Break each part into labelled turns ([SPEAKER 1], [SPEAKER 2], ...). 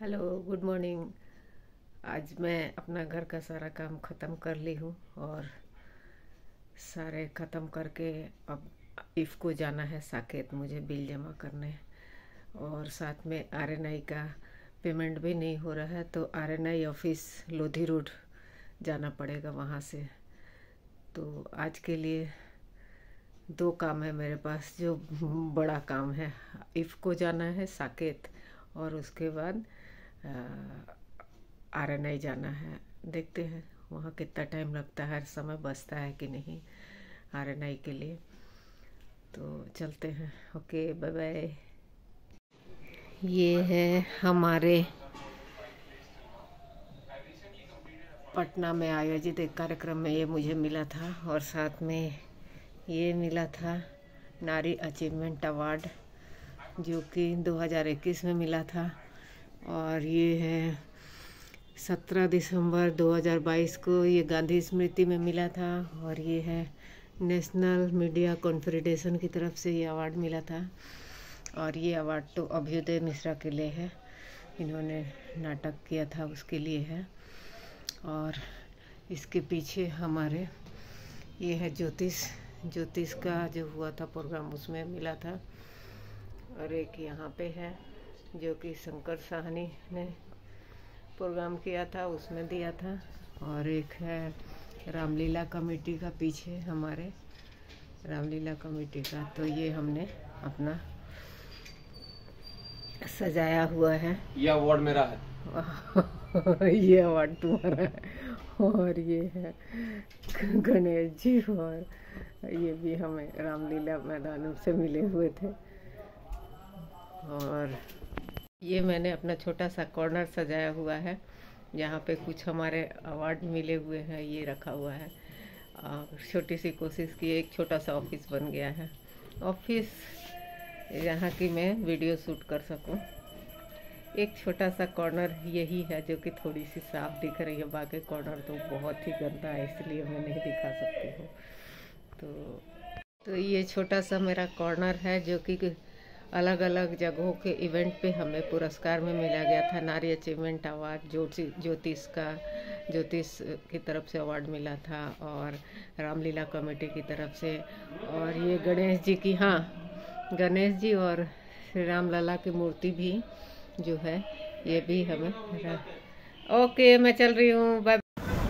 [SPEAKER 1] Hello, good morning. आज मैं अपना घर का सारा काम ख़त्म कर ली हूँ और सारे ख़त्म करके अब इफ़ को जाना है साकेत, मुझे बिल जमा करने। और साथ में आरएनआई का पेमेंट भी नहीं हो रहा है, तो आरएनआई ऑफिस लोधी रोड जाना पड़ेगा वहाँ से। तो आज के लिए दो काम है मेरे पास, जो बड़ा काम है। इफ़ को जाना है साकेत और उसके बाद आरएनआई जाना है। देखते हैं वहाँ कितना टाइम लगता है, समय बचता है कि नहीं आरएनआई के लिए। तो चलते हैं। Okay, bye bye. ये है हमारे पटना में आयोजित एक कार्यक्रम में ये मुझे मिला था, और साथ में ये मिला था नारी अचीवमेंट अवार्ड, जो कि 2021 में मिला था। और ये है 17 दिसंबर 2022 को ये गांधी स्मृति में मिला था। और ये है नेशनल मीडिया कॉन्फेडरेशन की तरफ से ये अवार्ड मिला था। और ये अवार्ड तो अभ्युदय मिश्रा के लिए है, इन्होंने नाटक किया था उसके लिए है। और इसके पीछे हमारे ये है ज्योतिष का जो हुआ था प्रोग्राम, उसमें मिला था। और एक यहाँ पे है जो कि शंकर साहनी ने प्रोग्राम किया था, उसमें दिया था। और एक है रामलीला कमेटी का, पीछे हमारे रामलीला कमेटी का। तो ये हमने अपना सजाया हुआ है।
[SPEAKER 2] ये अवार्ड मेरा है।
[SPEAKER 1] ये अवार्ड तुम्हारा है। और ये है गणेश जी, और ये भी हमें रामलीला मैदान से मिले हुए थे। और ये मैंने अपना छोटा सा कॉर्नर सजाया हुआ है, जहाँ पे कुछ हमारे अवार्ड मिले हुए हैं, ये रखा हुआ है। छोटी सी कोशिश की, एक छोटा सा ऑफिस बन गया है। ऑफिस जहाँ की मैं वीडियो शूट कर सकूं। एक छोटा सा कॉर्नर यही है जो कि थोड़ी सी साफ दिख रही है, बाकी कॉर्नर तो बहुत ही गंदा है, इसलिए मैं नहीं दिखा सकती हूँ। तो ये छोटा सा मेरा कॉर्नर है, जो कि अलग अलग जगहों के इवेंट पे हमें पुरस्कार में मिला गया था। नारी अचीवमेंट अवार्ड ज्योतिष की तरफ से अवार्ड मिला था, और रामलीला कमेटी की तरफ से। और ये गणेश जी की, हाँ, गणेश जी और श्री राम लला की मूर्ति भी जो है, ये भी हमें। ओके, मैं चल रही हूँ, बाय।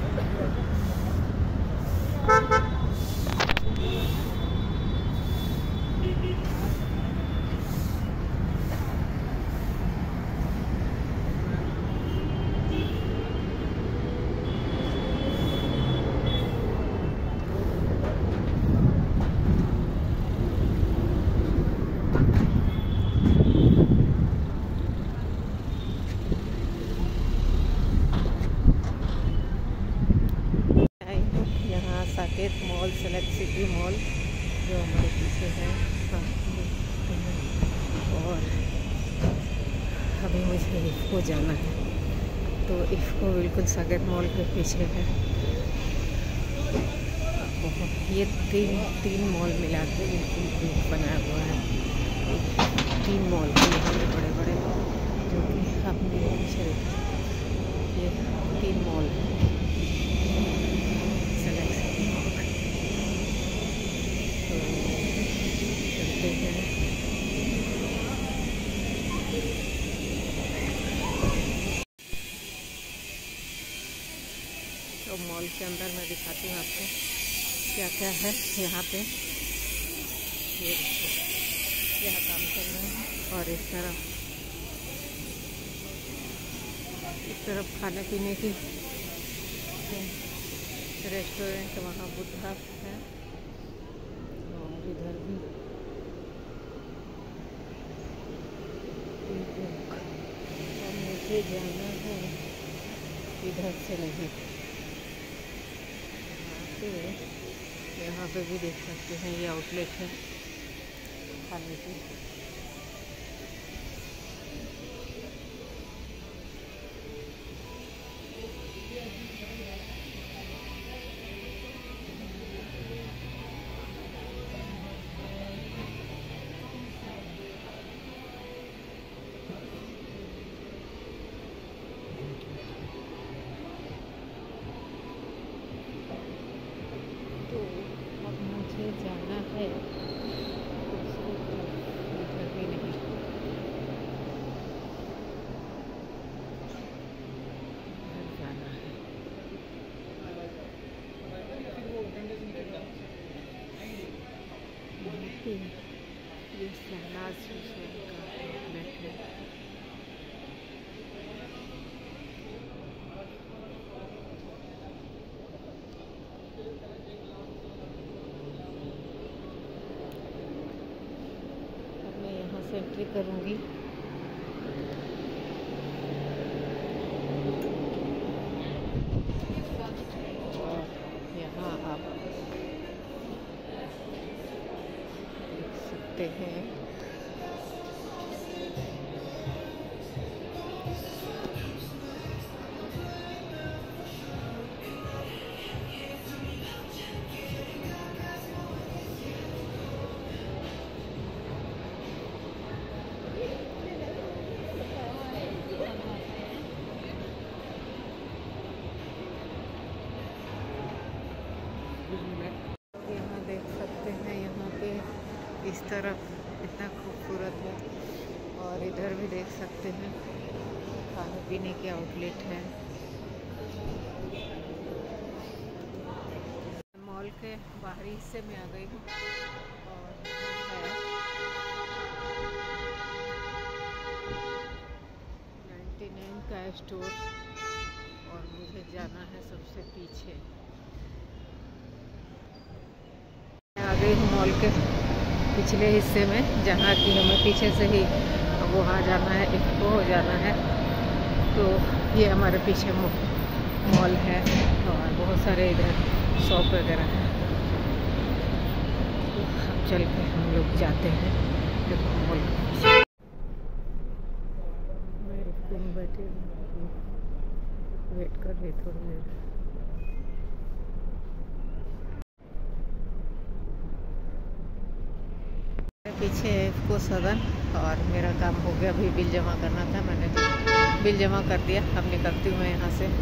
[SPEAKER 1] यहाँ Saket mall, select city mall जो हमारे पीछे है। और अभी मुझे इफ़को जाना है, तो इफ़को बिल्कुल साकेत मॉल के पीछे है। ये तीन मॉल मिला के बिल्कुल एक बनाया हुआ है। 3 मॉल यहाँ पे बड़े बड़े, जो कि अपने पीछे, ये 3 मॉल है। तो मॉल के अंदर मैं दिखाती हूँ आपको क्या क्या है यहाँ पे। ये यहाँ काम कर रहे हैं। और इस तरफ खाने पीने की रेस्टोरेंट, वहाँ बुद्धा है। और इधर भी मुझे जाना है, इधर से नहीं। यहाँ पे भी देख सकते हैं, ये आउटलेट है खाने की। बजाज हुसैन का आउटलेट है। अब मैं यहाँ से एंट्री करूँगी। और यहाँ आप देख सकते हैं यहाँ पे इस तरफ इतना खूबसूरत है और इधर भी देख सकते हैं खाने पीने के आउटलेट है। मॉल के बाहरी हिस्से में आ गई हूँ और है 99 का स्टोर और मुझे जाना है सबसे पीछे। आ गई हूँ मॉल के पिछले हिस्से में, जहाँ कि हमें पीछे से ही वहाँ जाना है, इफ्को हो जाना है। तो ये हमारे पीछे मॉल है और बहुत सारे इधर शॉप वगैरह है। तो अब चल के हम लोग जाते हैं मॉल। मैं इफ्को में बैठी वेट कर रही थोड़ी देर। पीछे है इफ्को सदन और मेरा काम हो गया। अभी बिल जमा करना था, मैंने बिल जमा कर दिया। अब निकलती हूँ मैं यहाँ से।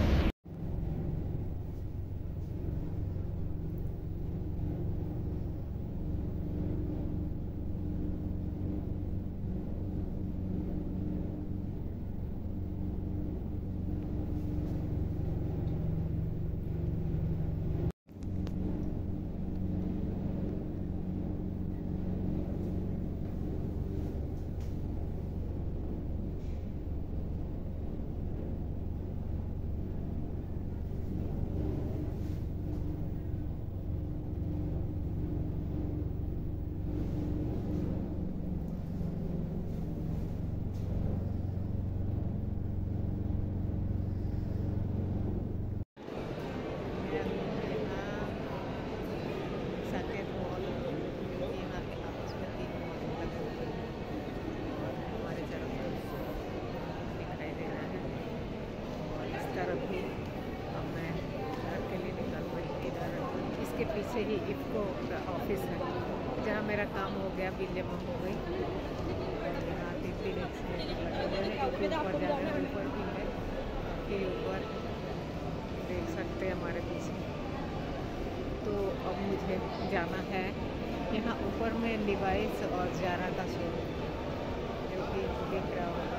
[SPEAKER 1] इसके पीछे ही इफ्को का ऑफिस है, जहाँ मेरा काम हो गया, बिल जमा हो गई। यहाँ 3 ऊपर जाने ऊपर भी है, के ऊपर देख सकते हैं हमारे पीछे। तो अब मुझे जाना है यहाँ ऊपर में लिवाइस और जारा का शोरूम जो कि दिख रहा होगा।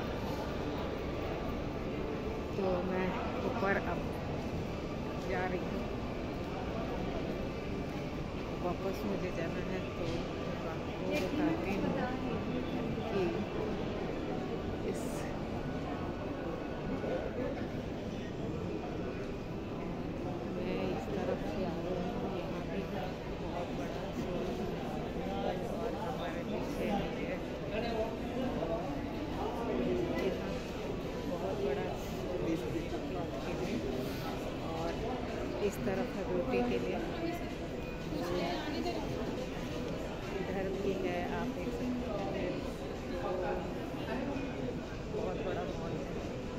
[SPEAKER 1] तो मैं ऊपर अब जा रही हूँ, वापस मुझे जाना है। तो आपको बताती हूँ कि इस मैं इस तरफ से आ रही हूँ। यहाँ भी बहुत बड़ा शोरूम है और हमारे पीछे बहुत बड़ा क्लॉथ के लिए और इस तरफ है ब्यूटी के लिए। इधर भी है, आप देख सकते हैं। बहुत बड़ा मॉल है।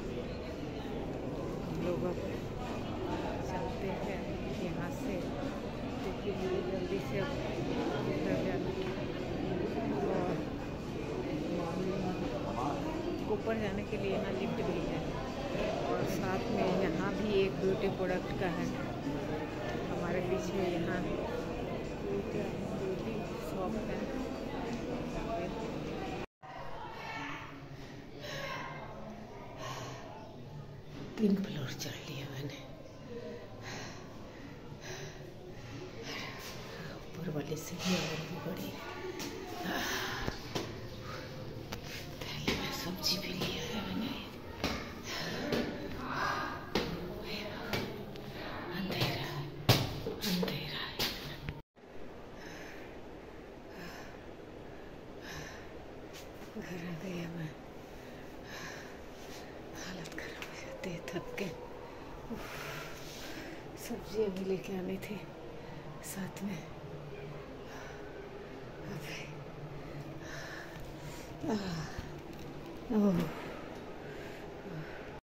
[SPEAKER 1] हम लोग अब चलते हैं यहाँ से, क्योंकि मुझे जल्दी से उतर जाना और ऊपर जाने के लिए यहाँ लिफ्ट भी है और साथ में यहाँ भी एक ब्यूटी प्रोडक्ट का है हमारे पीछे। यहाँ ब्यूटी शॉप है। 3 फ्लोर चढ़ लिया मैंने। ऊपर वाली सीढ़ी और भी बड़ी। थे थक के। सब्जियाँ भी लेके आनी थी साथ में। ओह